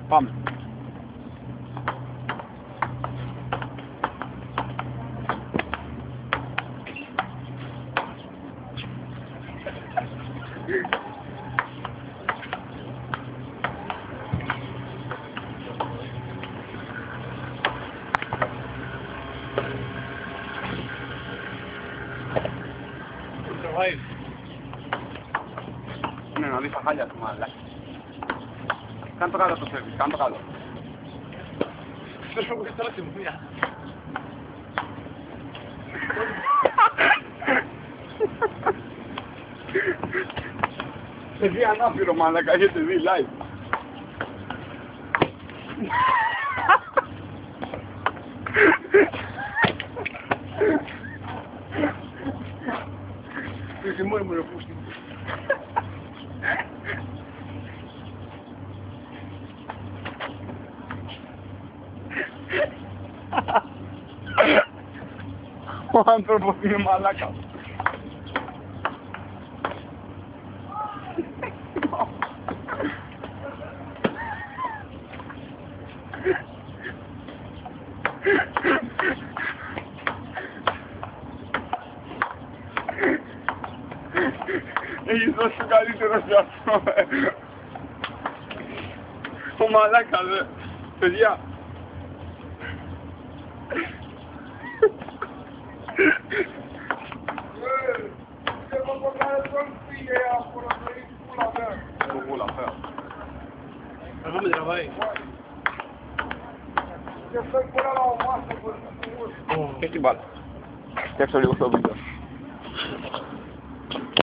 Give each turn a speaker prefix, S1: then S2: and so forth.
S1: Πάμε. Ναι, να δεις τα χάλια του μαλάκι. Κάνε το κάτω το σερβις, κάνε το κάτω.
S2: Δεν μου τώρα τη μία.
S1: Σε δει ανάπηρο μαλάκα, έχετε δει live.
S2: Είσαι μόνο μου ρε πούστη.
S1: Ο άνθρωπος είναι μαλάκα. Έχεις δώσει το καλύτερο σε αυτό. Ο μαλάκα δε. Παιδιά.
S2: Εγώ με τραβάει.
S1: Και την μπάλα. Φτιάξω λίγο στο βίντεο.